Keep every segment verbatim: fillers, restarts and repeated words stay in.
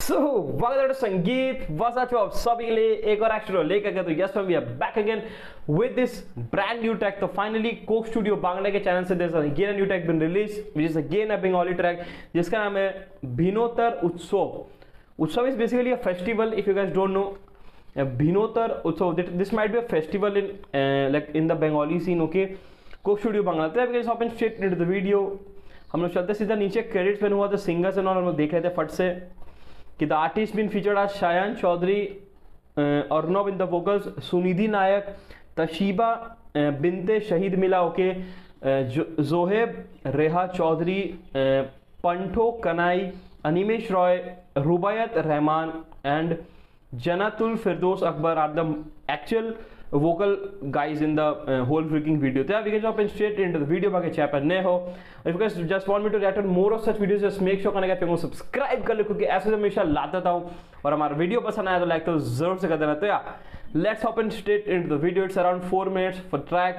So, welcome to Sangeet. What's up, आप सभी के लिए एक और एक्स्ट्रा लेकर गए। तो yes ma'am, we are back again with this brand new track. तो फाइनली कोक स्टूडियो बांग्ला के चैनल से there again a new track been release which is again a Bengali track जिसका नाम है Bhinotar Utsav. Utsav is basically a festival if you guys don't know. Bhinotar Utsav, this might be a festival in like in the Bengali scene. Okay, Coke Studio Bangla. तो guys hop in straight into the video. हम लोग चलते सीधा नीचे credits में हुआ तो सिंगर्स एंड ऑल हम लोग देख रहे थे फट से कि द आर्टिस्ट बीन फीचर्ड आज Shayan Chowdhury, Arnab in the vocals, Sunidhi Nayak, Tasheeba Binte Shahid Mila, okay, Zoheb Reha Chowdhury, Pantho Kanai, Animesh Roy, Rubayat Rahman and Jannatul Firdous Akbar are the actual vocal guys in the uh, whole freaking video. So yeah, we can jump in straight into the video बाकी चैनल पर नए हो। If you guys just want me to react on more of such videos, just make sure करने का channel को subscribe कर लो क्योंकि ऐसे हमेशा लाता था हूँ। और हमारा वीडियो पसंद आया तो लाइक तो जरूर से कर देना। तो यार let's hop in straight into the video. It's around four minutes for track.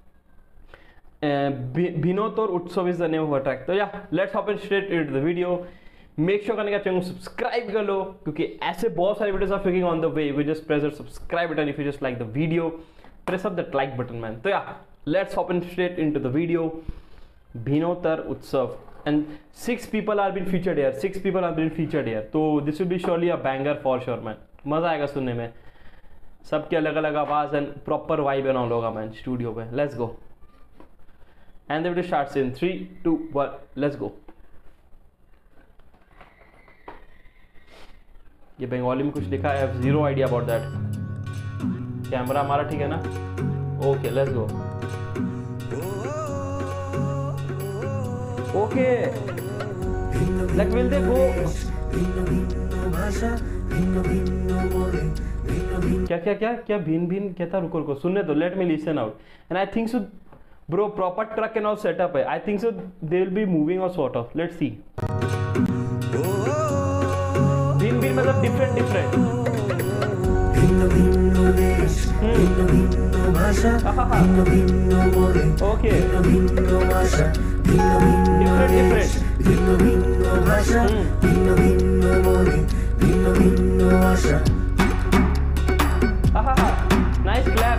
भिनोतर उत्सव is the name of a track. तो यार let's hop in straight into the video. Make sure करने का चैनल को सब्सक्राइब कर लो क्योंकि ऐसे बहुत सारे videos are freaking on the way. You just press the subscribe button if you just like the video, press up that like button man. तो yeah let's hop in straight into the video. Bhinotar Utsav and six people are been featured here, six people are been featured here. तो this will be surely a banger for sure man. मजा आएगा सुनने में, सबके अलग अलग आवाज and proper vibe and all होगा मैन स्टूडियो पे। Let's go and the video starts in three two one. Let's go. ये बंगाली में कुछ लिखा है, I have zero idea about that. Camera हमारा ठीक है ना? Okay let's go. Okay like will they go क्या क्या क्या क्या भिन्न भिन्न क्या था? रुको रुको सुनने दो, let me listen out. And I think so bro proper truck and all setup है। I think so they will be moving or sort of. Let's see. भिन्न भिन्न मतलब different different. Okay different different. Nice clap.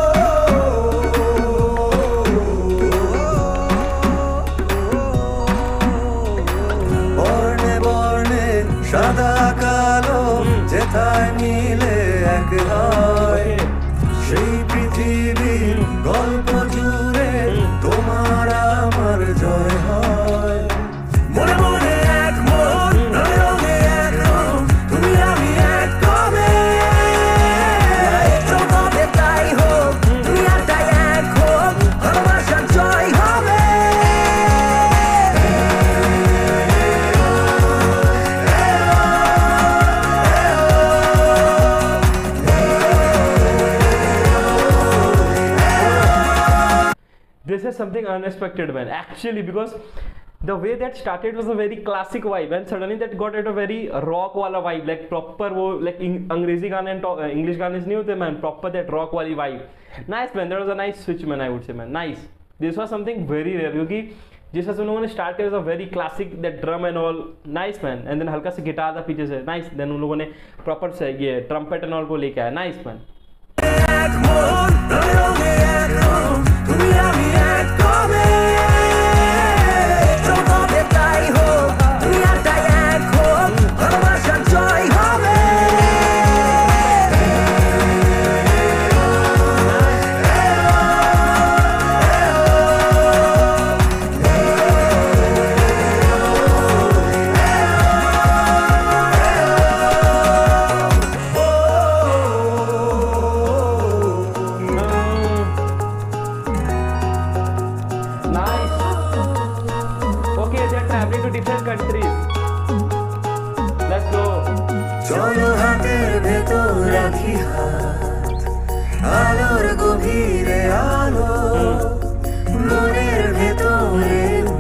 সাদা কালো যেথায় মিলে এক হয় সেই পৃথিবীর গল্প জুড়ে তোমার আমার জয় হয়। মনে মনে এক মন, রঙে রঙে এক রং, তুমি আমি এক কবে চৌকাতে তাই হোক, তুমি আর তাই এক হোক, ভালোবাসার জয় হবে। This is something unexpected man actually, because the way that started was a very classic vibe and suddenly that got at a very rock wala vibe, like proper वो like अंग्रेजी गाने and English गाने नहीं होते man, proper that rock वाली vibe. Nice man, that was a nice switch man, I would say man, nice. This was something very rare क्योंकि जिस तरह से उन लोगों ने start किया was a very classic that drum and all, nice man, and then हल्का सा गिटार था पीछे से, nice, then उन लोगों ने proper से ये trumpet and all को लेके आया, nice man. তুমি আমি এক কবে চৌকাতে তাই হোক, তুমি আর তাই এক হোক, ভালোবাসার জয় হবে। চলো হাতের ভেতর রাখি হাত, আলোর গভীরে আলো, মনের ভেতরে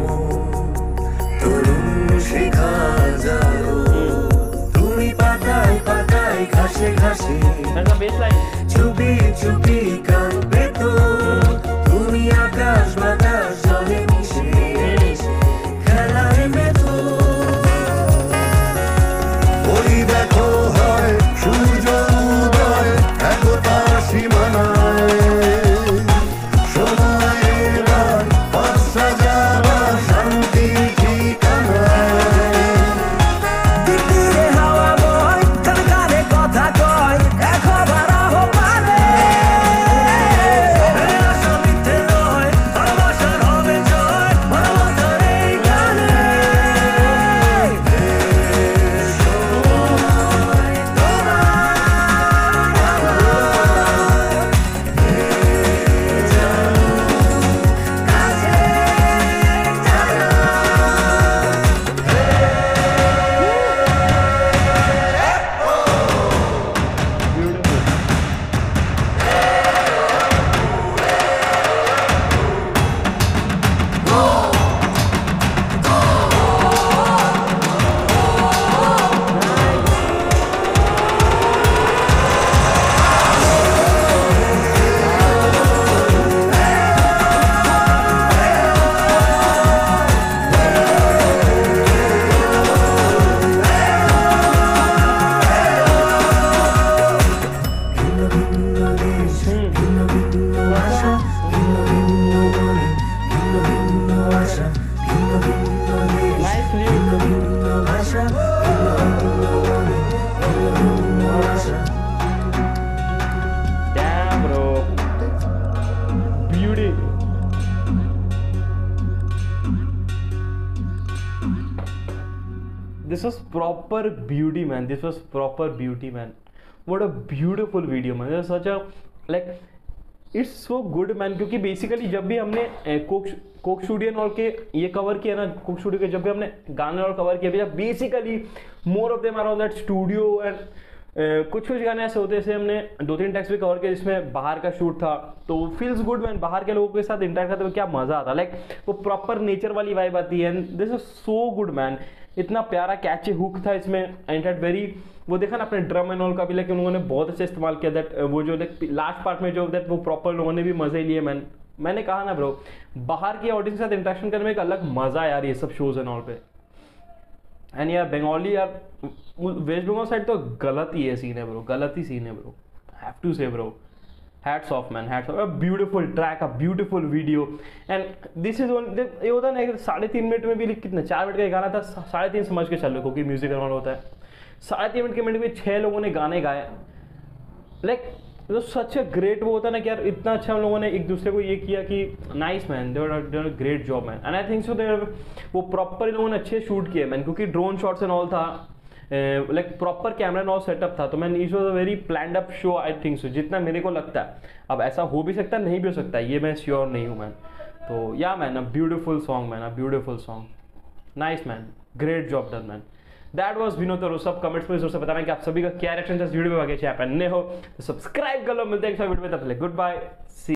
তরুণ শিখা জালো, তুমি পাতায় পাতায় ঘাসে ঘাসে চুপি চুপি কাঁদবে তো, তুমি আকাশ বাতাস জলে মিশে খেলায় মেতো। ওই this was proper beauty, man. This was proper beauty, man. What a beautiful video, man. This was such a like it's so good, man. क्योंकि बेसिकली जब भी हमने कोक कोक स्टूडियो और के ये कवर किया ना, कोक स्टूडियो के जब भी हमने गाने और कवर किया, basically more of them are on that studio and कुछ कुछ गाने ऐसे होते हैं, हमने दो तीन टैक्स भी कवर किया जिसमें बाहर का शूट था, तो फील्स गुड मैन. बाहर के लोगों के साथ इंटरेक्ट करते हुए क्या मजा आता, लाइक like, वो प्रॉपर नेचर वाली वाइब आती है. And this is so good man. इतना प्यारा कैची हुक था इसमें एंड एट वेरी वो देखा ना अपने ड्रम एंड ऑल का भी, लेकिन उन्होंने बहुत अच्छे इस्तेमाल किया. दैट वो जो लास्ट पार्ट में जो दैट वो प्रॉपर लोगों ने भी मजे लिए. मैन मैंने कहा ना ब्रो, बाहर की ऑडियंस के साथ इंटरेक्शन करने में एक अलग मजा यार ये सब शोज एंड ऑल पे. एंड यार बंगाली यार वेस्ट बंगाल साइड तो गलत ही है सीन है ब्रो, गलत ही सीन है bro. Have to say bro, hats off man, hats off. A beautiful track, a beautiful video. And this is one ये होता है ना साढ़े तीन मिनट में भी कितना चार मिनट का गाना था, साढ़े तीन समझ के चल रहे क्योंकि म्यूजिक अराउंड होता है. साढ़े तीन मिनट के मिनट में छह लोगों ने गाने गाए. लाइक तो सच अ ग्रेट वो होता है ना कि यार इतना अच्छा हम लोगों ने एक दूसरे को ये किया कि nice man, they were great job man. And I think so they वो प्रॉपर इन लोगों ने अच्छे शूट किए मैन, क्योंकि ड्रोन शॉट्स एंड ऑल था, like proper camera and all setup था. तो man it was a very planned up show I think so, जितना मेरे को लगता है. अब ऐसा हो भी सकता है, नहीं भी हो सकता है, ये मैं श्योर नहीं हूँ मैन. तो yeah man a beautiful song man, a beautiful song. Nice man, great job done man. That was Vinod और सब कमेंट्स में जोर से बताना कि आप सभी का क्या रिएक्शन था इस वीडियो पे. आगे चैनल पे नए हो तो सब्सक्राइब कर लो. मिलते हैं एक वीडियो में, तब तक गुड बाय.